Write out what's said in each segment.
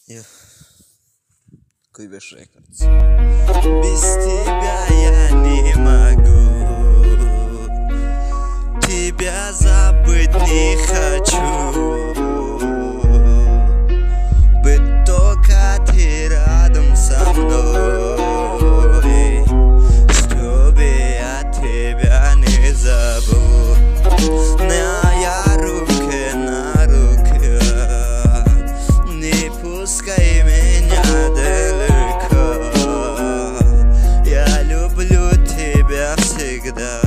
Yeah. Куйбеш Рекордс. Без тебя я не могу, тебя забыть не хочу. Быть только ты рядом со мной, чтобы я тебя не забыл. На руке, не пускай меня далеко. Я люблю тебя всегда,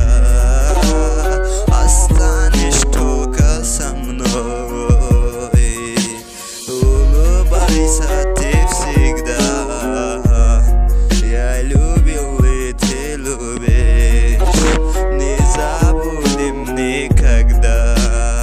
останешь только со мной. Улыбайся ты всегда, я любил и ты любишь. Не забудем никогда,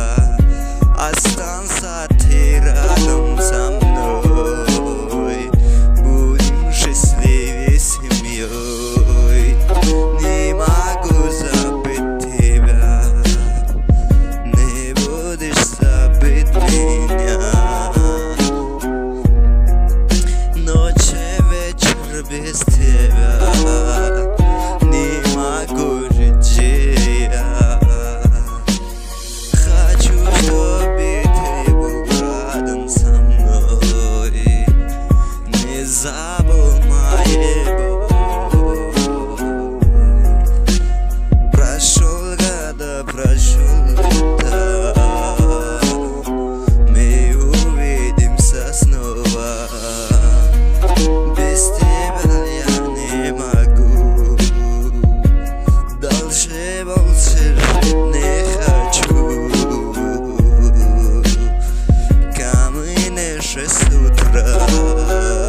останься ты рядом со мной. Будем счастливее семьей. Не могу забыть тебя, не будешь забыть меня. Ночь и вечер без тебя не могу жить я. Хочу, чтобы ты был рядом со мной, не забыл моего. Прошел года, прошел лета, мы увидимся снова. Без тебя я не могу, дальше больше жить не хочу. Камень 6 утра.